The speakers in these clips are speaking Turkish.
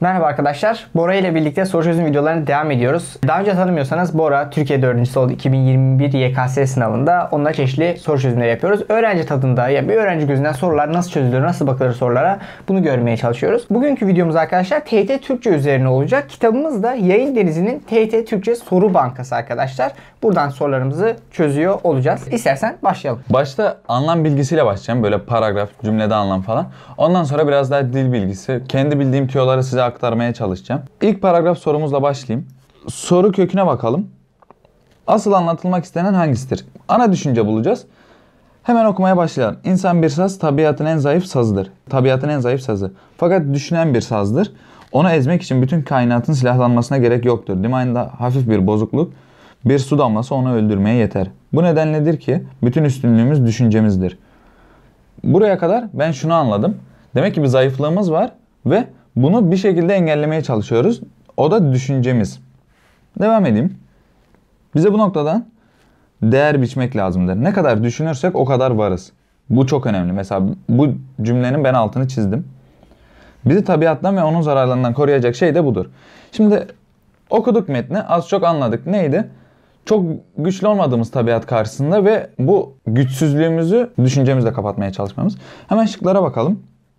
Merhaba arkadaşlar. Bora ile birlikte soru çözüm videolarına devam ediyoruz. Daha önce tanımıyorsanız Bora Türkiye öğrencisi oldu 2021 YKS sınavında. Onunla çeşitli soru çözümleri yapıyoruz. Öğrenci tadında ya bir öğrenci gözünden sorular nasıl çözülür, nasıl bakılır sorulara bunu görmeye çalışıyoruz. Bugünkü videomuz arkadaşlar TYT Türkçe üzerine olacak. Kitabımız da Yayın Denizi'nin TYT Türkçe Soru Bankası arkadaşlar. Buradan sorularımızı çözüyor olacağız. İstersen başlayalım. Başta anlam bilgisiyle başlayacağım. Böyle paragraf, cümlede anlam falan. Ondan sonra biraz daha dil bilgisi. Kendi bildiğim tüyoları size aktarmaya çalışacağım. İlk paragraf sorumuzla başlayayım. Soru köküne bakalım. Asıl anlatılmak istenen hangisidir? Ana düşünce bulacağız. Hemen okumaya başlayalım. İnsan bir saz, tabiatın en zayıf sazıdır. Tabiatın en zayıf sazı. Fakat düşünen bir sazdır. Onu ezmek için bütün kainatın silahlanmasına gerek yoktur. Limanında hafif bir bozukluk, bir su damlası onu öldürmeye yeter. Bu nedenledir ki bütün üstünlüğümüz düşüncemizdir. Buraya kadar ben şunu anladım. Demek ki bir zayıflığımız var ve bunu bir şekilde engellemeye çalışıyoruz. O da düşüncemiz. Devam edeyim. Bize bu noktadan değer biçmek lazımdır. Ne kadar düşünürsek o kadar varız. Bu çok önemli. Mesela bu cümlenin ben altını çizdim. Bizi tabiattan ve onun zararlarından koruyacak şey de budur. Şimdi okuduk metni, az çok anladık. Neydi? Çok güçlü olmadığımız tabiat karşısında ve bu güçsüzlüğümüzü düşüncemizle kapatmaya çalışmamız. Hemen şıklara bakalım.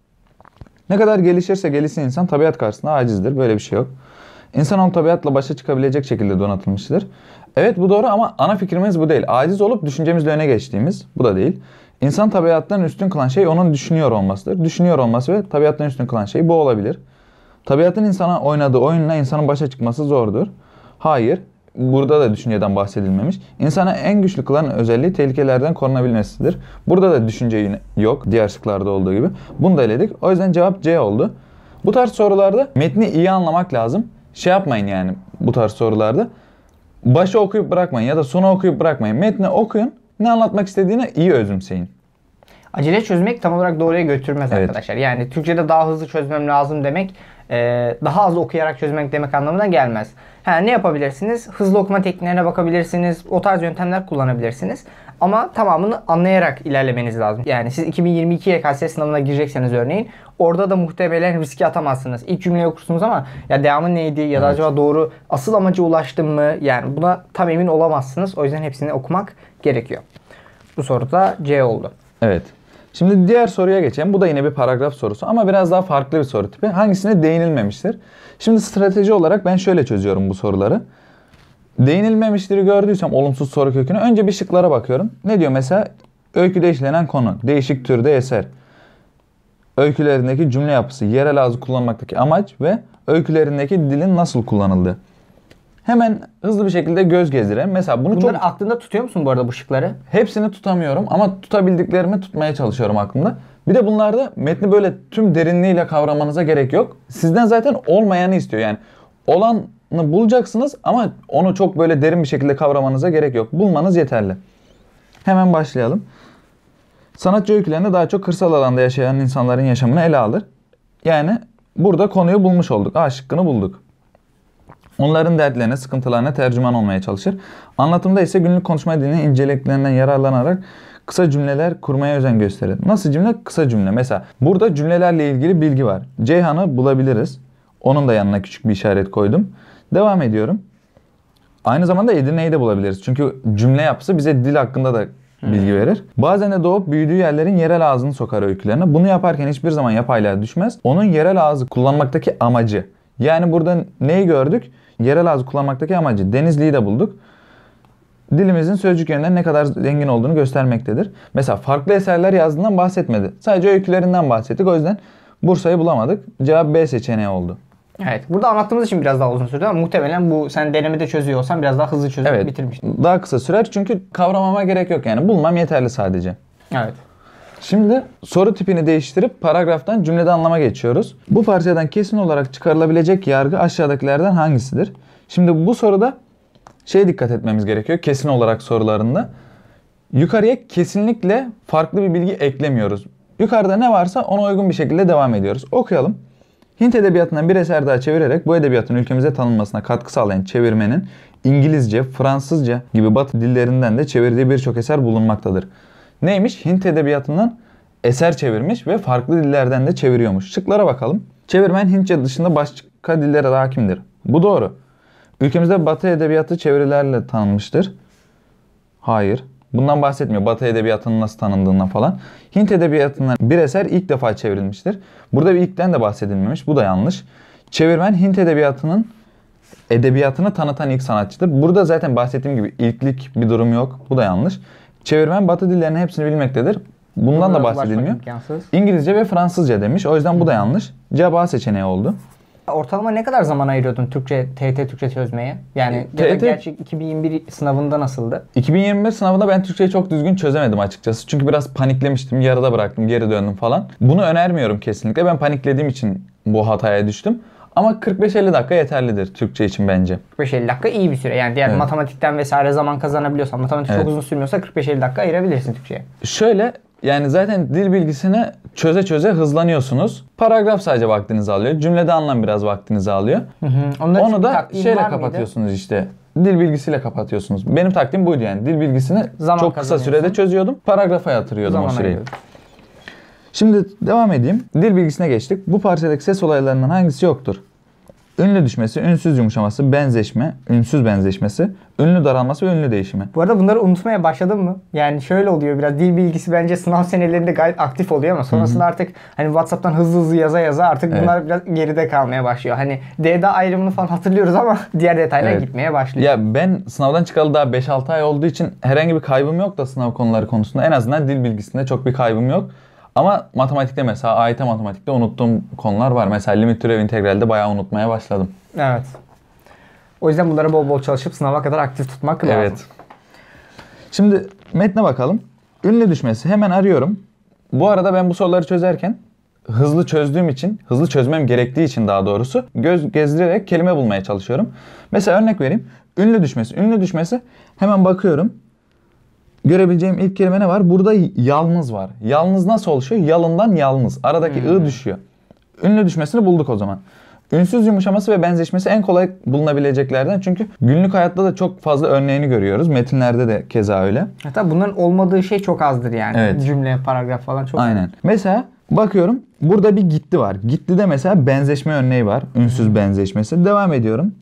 Ne kadar gelişirse gelişsin insan tabiat karşısında acizdir. Böyle bir şey yok. İnsanoğlu tabiatla başa çıkabilecek şekilde donatılmıştır. Evet bu doğru ama ana fikrimiz bu değil. Aciz olup düşüncemizle öne geçtiğimiz bu da değil. İnsan tabiattan üstün kılan şey onun düşünüyor olmasıdır. Düşünüyor olması ve tabiattan üstün kılan şey bu olabilir. Tabiatın insana oynadığı oyunla insanın başa çıkması zordur. Hayır. Burada da düşünceden bahsedilmemiş. İnsana en güçlü kılan özelliği tehlikelerden korunabilmesidir. Burada da düşünce yok. Diğer şıklarda olduğu gibi. Bunu da eledik. O yüzden cevap C oldu. Bu tarz sorularda metni iyi anlamak lazım. Şey yapmayın yani bu tarz sorularda. Başı okuyup bırakmayın ya da sonu okuyup bırakmayın. Metni okuyun. Ne anlatmak istediğini iyi özümseyin. Acele çözmek tam olarak doğruya götürmez arkadaşlar. Yani Türkçe'de daha hızlı çözmem lazım demek daha az okuyarak çözmek demek anlamına gelmez. Ne yapabilirsiniz? Hızlı okuma tekniklerine bakabilirsiniz. O tarz yöntemler kullanabilirsiniz. Ama tamamını anlayarak ilerlemeniz lazım. Yani siz 2022 YKS sınavına girecekseniz örneğin orada da muhtemelen riske atamazsınız. İlk cümleyi okursunuz ama ya devamı neydi ya da acaba doğru asıl amaca ulaştım mı? Yani buna tam emin olamazsınız. O yüzden hepsini okumak gerekiyor. Bu soruda C oldu. Evet. Şimdi diğer soruya geçelim. Bu da yine bir paragraf sorusu ama biraz daha farklı bir soru tipi. Hangisine değinilmemiştir? Şimdi strateji olarak ben şöyle çözüyorum bu soruları. Değinilmemiştir'i gördüysem olumsuz soru köküne önce bir şıklara bakıyorum. Ne diyor mesela? Öyküde işlenen konu, değişik türde eser, öykülerindeki cümle yapısı, yerel ağzı kullanmaktaki amaç ve öykülerindeki dilin nasıl kullanıldığı. Hemen hızlı bir şekilde göz gezdirelim. Mesela Bunları aklında tutuyor musun bu arada bu şıkları? Hepsini tutamıyorum ama tutabildiklerimi tutmaya çalışıyorum aklımda. Bir de bunlarda metni böyle tüm derinliğiyle kavramanıza gerek yok. Sizden zaten olmayanı istiyor. Yani olanı bulacaksınız ama onu çok böyle derin bir şekilde kavramanıza gerek yok. Bulmanız yeterli. Hemen başlayalım. Sanatçı öykülerinde daha çok kırsal alanda yaşayan insanların yaşamını ele alır. Yani burada konuyu bulmuş olduk. A şıkkını bulduk. Onların dertlerine, sıkıntılarına tercüman olmaya çalışır. Anlatımda ise günlük konuşma dilinin inceliklerinden yararlanarak kısa cümleler kurmaya özen gösterir. Nasıl cümle? Kısa cümle. Mesela burada cümlelerle ilgili bilgi var. Ceyhan'ı bulabiliriz. Onun da yanına küçük bir işaret koydum. Devam ediyorum. Aynı zamanda Edirne'yi de bulabiliriz. Çünkü cümle yapısı bize dil hakkında da bilgi verir. Bazen de doğup büyüdüğü yerlerin yerel ağzını sokar öykülerine. Bunu yaparken hiçbir zaman yapaylığa düşmez. Onun yerel ağzı kullanmaktaki amacı. Yani burada neyi gördük? Yerel ağzı kullanmaktaki amacı. Denizli'yi de bulduk. Dilimizin sözcük yönünden ne kadar zengin olduğunu göstermektedir. Mesela farklı eserler yazdığından bahsetmedi. Sadece öykülerinden bahsettik. O yüzden Bursa'yı bulamadık. Cevap B seçeneği oldu. Evet. Burada anlattığımız için biraz daha uzun sürdü ama muhtemelen bu sen denemede çözüyor olsan biraz daha hızlı çözüp bitirmiştin. Daha kısa sürer çünkü kavramama gerek yok yani. Bulmam yeterli sadece. Evet. Şimdi soru tipini değiştirip paragraftan cümlede anlama geçiyoruz. Bu parçadan kesin olarak çıkarılabilecek yargı aşağıdakilerden hangisidir? Şimdi bu soruda dikkat etmemiz gerekiyor kesin olarak sorularında. Yukarıya kesinlikle farklı bir bilgi eklemiyoruz. Yukarıda ne varsa ona uygun bir şekilde devam ediyoruz. Okuyalım. Hint edebiyatından bir eser daha çevirerek bu edebiyatın ülkemize tanınmasına katkı sağlayan çevirmenin İngilizce, Fransızca gibi Batı dillerinden de çevirdiği birçok eser bulunmaktadır. Neymiş? Hint edebiyatından eser çevirmiş ve farklı dillerden de çeviriyormuş. Şıklara bakalım. Çevirmen Hintçe dışında başka dillere de hakimdir. Bu doğru. Ülkemizde Batı edebiyatı çevirilerle tanınmıştır. Hayır. Bundan bahsetmiyor. Batı edebiyatının nasıl tanındığından falan. Hint edebiyatından bir eser ilk defa çevrilmiştir. Burada bir ilkten de bahsedilmemiş. Bu da yanlış. Çevirmen Hint edebiyatını tanıtan ilk sanatçıdır. Burada zaten bahsettiğim gibi ilklik bir durum yok. Bu da yanlış. Çevirmen Batı dillerinin hepsini bilmektedir. Bundan da bahsedilmiyor. İngilizce ve Fransızca demiş. O yüzden bu da yanlış. Cevap A seçeneği oldu. Ortalama ne kadar zaman ayırıyordun TYT Türkçe çözmeye? Yani gerçek 2021 sınavında nasıldı? 2021 sınavında ben Türkçeyi çok düzgün çözemedim açıkçası. Çünkü biraz paniklemiştim. Yarıda bıraktım, geri döndüm falan. Bunu önermiyorum kesinlikle. Ben paniklediğim için bu hataya düştüm. Ama 45-50 dakika yeterlidir Türkçe için bence. 45-50 dakika iyi bir süre. Yani diğer matematikten vesaire zaman kazanabiliyorsan, matematik çok uzun sürmüyorsa 45-50 dakika ayırabilirsin Türkçe'ye. Şöyle, yani zaten dil bilgisini çöze çöze hızlanıyorsunuz. Paragraf sadece vaktinizi alıyor. Cümlede anlam biraz vaktinizi alıyor. Onu da şeyle kapatıyorsunuz işte. Dil bilgisiyle kapatıyorsunuz. Benim taktiğim buydu yani. Dil bilgisini çok kısa sürede çözüyordum. Paragrafa yatırıyordum o süreyi. Şimdi devam edeyim. Dil bilgisine geçtik. Bu parçadaki ses olaylarından hangisi yoktur? Ünlü düşmesi, ünsüz yumuşaması, benzeşme, ünsüz benzeşmesi, ünlü daralması ve ünlü değişimi. Bu arada bunları unutmaya başladın mı? Yani şöyle oluyor biraz, dil bilgisi bence sınav senelerinde gayet aktif oluyor ama sonrasında artık hani WhatsApp'tan hızlı yaza yaza artık bunlar biraz geride kalmaya başlıyor. Hani D'da ayrımını falan hatırlıyoruz ama diğer detaylar gitmeye başlıyor. Ya ben sınavdan çıkalı daha 5-6 ay olduğu için herhangi bir kaybım yok da sınav konuları konusunda. En azından dil bilgisinde çok bir kaybım yok. Ama matematikte mesela AYT matematikte unuttuğum konular var. Mesela limit türev integralde bayağı unutmaya başladım. Evet. O yüzden bunları bol bol çalışıp sınava kadar aktif tutmak lazım. Evet. Şimdi metne bakalım. Ünlü düşmesi hemen arıyorum. Bu arada ben bu soruları çözerken hızlı çözdüğüm için, hızlı çözmem gerektiği için daha doğrusu göz gezdirerek kelime bulmaya çalışıyorum. Mesela örnek vereyim. Ünlü düşmesi. Ünlü düşmesi hemen bakıyorum. Görebileceğim ilk kelime ne var? Burada yalnız var. Yalnız nasıl oluşuyor? Yalından yalnız. Aradaki ı düşüyor. Ünlü düşmesini bulduk o zaman. Ünsüz yumuşaması ve benzeşmesi en kolay bulunabileceklerden. Çünkü günlük hayatta da çok fazla örneğini görüyoruz. Metinlerde de keza öyle. Hatta bunların olmadığı şey çok azdır yani. Evet. Cümle, paragraf falan çok Aynen. Mesela bakıyorum. Burada bir gitti var. Gitti de mesela benzeşme örneği var. Ünsüz benzeşmesi. Devam ediyorum.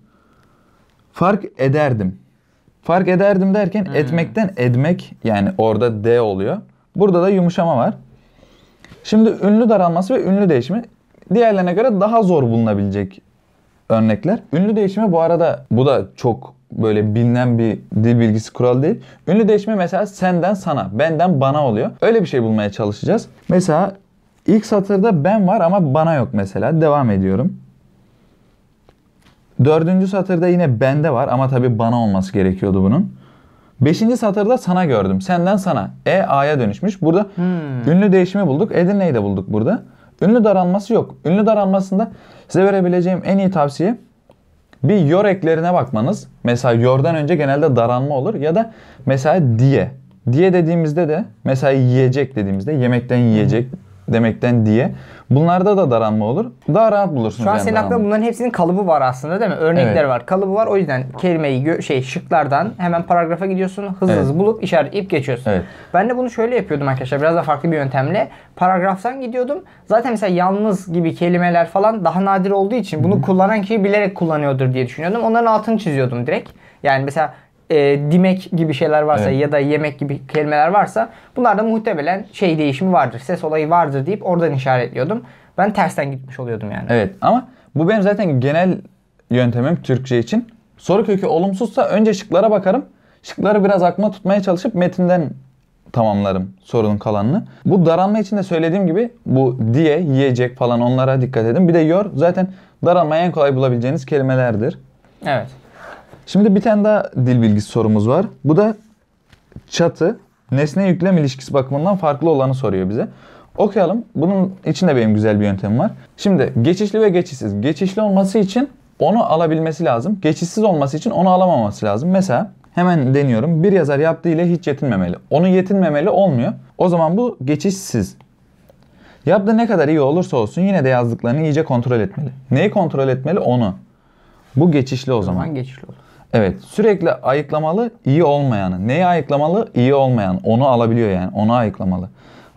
Fark ederdim. Fark ederdim derken etmekten edmek, yani orada D oluyor. Burada da yumuşama var. Şimdi ünlü daralması ve ünlü değişimi diğerlerine göre daha zor bulunabilecek örnekler. Ünlü değişimi bu arada bu da çok böyle bilinen bir dil bilgisi kuralı değil. Ünlü değişimi mesela senden sana, benden bana oluyor. Öyle bir şey bulmaya çalışacağız. Mesela ilk satırda ben var ama bana yok mesela. Devam ediyorum. 4. satırda yine bende var ama tabii bana olması gerekiyordu bunun. 5. satırda sana gördüm. Senden sana. A'ya dönüşmüş. Burada ünlü değişimi bulduk. Edirne'yi de bulduk burada. Ünlü daralması yok. Ünlü daralmasında size verebileceğim en iyi tavsiye bir yor eklerine bakmanız. Mesela yordan önce genelde daralma olur ya da mesela diye. Diye dediğimizde de mesela yiyecek dediğimizde yemekten yiyecek demekten diye. Bunlarda da daralma olur. Daha rahat bulursunuz. Şu an senin aklında bunların hepsinin kalıbı var aslında değil mi? Örnekler var, kalıbı var. O yüzden kelimeyi şıklardan hemen paragrafa gidiyorsun. Hızlı hızlı bulup işaretleyip geçiyorsun. Evet. Ben de bunu şöyle yapıyordum arkadaşlar. Biraz da farklı bir yöntemle. Paragraftan gidiyordum. Zaten mesela yalnız gibi kelimeler falan daha nadir olduğu için bunu kullanan kişi bilerek kullanıyordur diye düşünüyordum. Onların altını çiziyordum direkt. Yani mesela dimek gibi şeyler varsa ya da yemek gibi kelimeler varsa bunlarda muhtemelen değişimi vardır. Ses olayı vardır deyip oradan işaretliyordum. Ben tersten gitmiş oluyordum yani. Evet ama bu benim zaten genel yöntemim Türkçe için. Soru kökü olumsuzsa önce şıklara bakarım. Şıkları biraz aklımda tutmaya çalışıp metinden tamamlarım sorunun kalanını. Bu daralma için de söylediğim gibi bu diye, yiyecek falan onlara dikkat edin. Bir de yor zaten daralmayı en kolay bulabileceğiniz kelimelerdir. Evet. Şimdi bir tane daha dil bilgisi sorumuz var. Bu da çatı, nesne yüklem ilişkisi bakımından farklı olanı soruyor bize. Okuyalım. Bunun için de benim güzel bir yöntemim var. Şimdi geçişli ve geçişsiz. Geçişli olması için onu alabilmesi lazım. Geçişsiz olması için onu alamaması lazım. Mesela hemen deniyorum. Bir yazar yaptığı ile hiç yetinmemeli. Onu yetinmemeli olmuyor. O zaman bu geçişsiz. Yaptığı ne kadar iyi olursa olsun yine de yazdıklarını iyice kontrol etmeli. Neyi kontrol etmeli? Onu. Bu geçişli o zaman. Geçişli olur. Evet. Sürekli ayıklamalı iyi olmayanı. Neyi ayıklamalı? İyi olmayan. Onu alabiliyor yani. Onu ayıklamalı.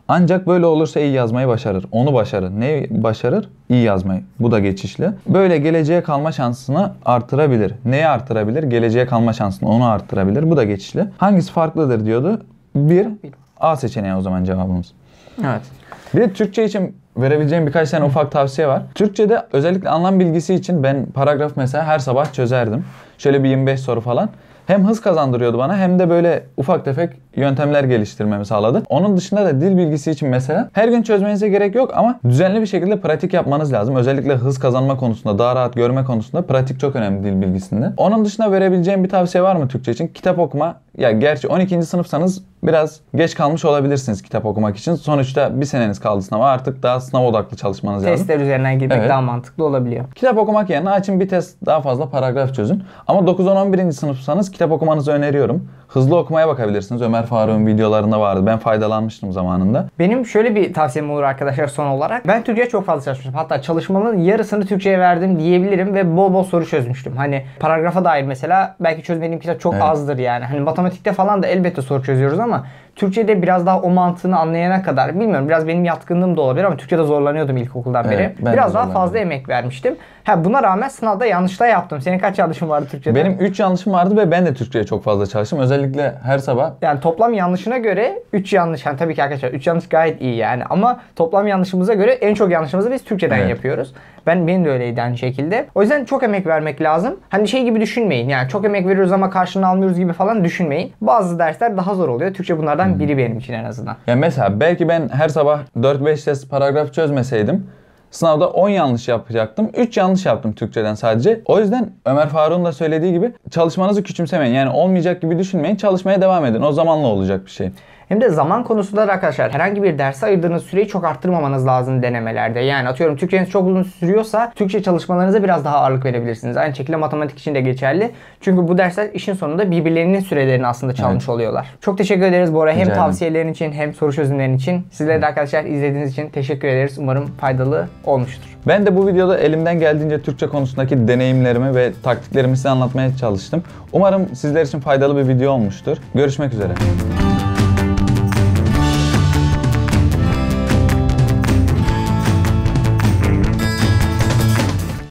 Ancak böyle olursa iyi yazmayı başarır. Onu başarır. Ne başarır? İyi yazmayı. Bu da geçişli. Böyle geleceğe kalma şansını artırabilir. Neyi artırabilir? Geleceğe kalma şansını, onu artırabilir. Bu da geçişli. Hangisi farklıdır diyordu? 1. A seçeneği o zaman cevabımız. Evet. Bir de Türkçe için verebileceğim birkaç tane ufak tavsiye var. Türkçe'de özellikle anlam bilgisi için ben paragraf mesela her sabah çözerdim. Şöyle bir 25 soru falan. Hem hız kazandırıyordu bana hem de böyle ufak tefek yöntemler geliştirmemi sağladı. Onun dışında da dil bilgisi için mesela her gün çözmenize gerek yok ama düzenli bir şekilde pratik yapmanız lazım. Özellikle hız kazanma konusunda, daha rahat görme konusunda pratik çok önemli dil bilgisinde. Onun dışında verebileceğim bir tavsiye var mı Türkçe için? Kitap okuma. Ya gerçi 12. sınıfsanız biraz geç kalmış olabilirsiniz kitap okumak için. Sonuçta bir seneniz kaldı sınava. Artık daha sınav odaklı çalışmanız lazım. Testler üzerinden girmek Evet. daha mantıklı olabiliyor. Kitap okumak yerine açın bir test daha fazla paragraf çözün. Ama 9-10-11. sınıfsanız kitap okumanızı öneriyorum. Hızlı okumaya bakabilirsiniz. Ömer Faruk'un videolarında vardı. Ben faydalanmıştım zamanında. Benim şöyle bir tavsiyem olur arkadaşlar son olarak. Ben Türkçe'ye çok fazla çalışmıştım. Hatta çalışmamın yarısını Türkçe'ye verdim diyebilirim ve bol bol soru çözmüştüm. Hani paragrafa dair mesela belki çözmediğim kitap çok Evet. azdır yani. Hani matematikte falan da elbette soru çözüyoruz ama Türkçe'de biraz daha o mantığını anlayana kadar bilmiyorum biraz benim yatkınlığım da olabilir ama Türkçe'de zorlanıyordum ilkokuldan beri. Evet, ben de Biraz daha zorlanıyorum. fazla emek vermiştim. Buna rağmen sınavda yanlışlar yaptım. Senin kaç yanlışın vardı Türkçe'de? Benim 3 yanlışım vardı ve ben de Türkçe'ye çok fazla çalıştım. Özellikle her sabah. Yani toplam yanlışına göre 3 yanlış. Yani tabii ki arkadaşlar 3 yanlış gayet iyi yani. Ama toplam yanlışımıza göre en çok yanlışımızı biz Türkçeden Evet. yapıyoruz. Benim de öyleydi aynı şekilde. O yüzden çok emek vermek lazım. Hani şey gibi düşünmeyin. Yani çok emek veriyoruz ama karşılığını almıyoruz gibi falan düşünmeyin. Bazı dersler daha zor oluyor. Türkçe bunlardan biri benim için en azından. Ya mesela belki ben her sabah 4-5 test paragraf çözmeseydim sınavda 10 yanlış yapacaktım. 3 yanlış yaptım Türkçeden sadece. O yüzden Ömer Faruk'un da söylediği gibi çalışmanızı küçümsemeyin. Yani olmayacak gibi düşünmeyin. Çalışmaya devam edin. O zamanla olacak bir şey. Hem de zaman konusunda da arkadaşlar herhangi bir derse ayırdığınız süreyi çok arttırmamanız lazım denemelerde. Yani atıyorum Türkçeniz çok uzun sürüyorsa Türkçe çalışmalarınıza biraz daha ağırlık verebilirsiniz. Aynı şekilde matematik için de geçerli. Çünkü bu dersler işin sonunda birbirlerinin sürelerini aslında çalmış oluyorlar. Çok teşekkür ederiz Bora. Hem Rica ederim. tavsiyelerin için hem soru çözümlerin için. Sizlere de arkadaşlar izlediğiniz için teşekkür ederiz. Umarım faydalı olmuştur. Ben de bu videoda elimden geldiğince Türkçe konusundaki deneyimlerimi ve taktiklerimi size anlatmaya çalıştım. Umarım sizler için faydalı bir video olmuştur. Görüşmek üzere.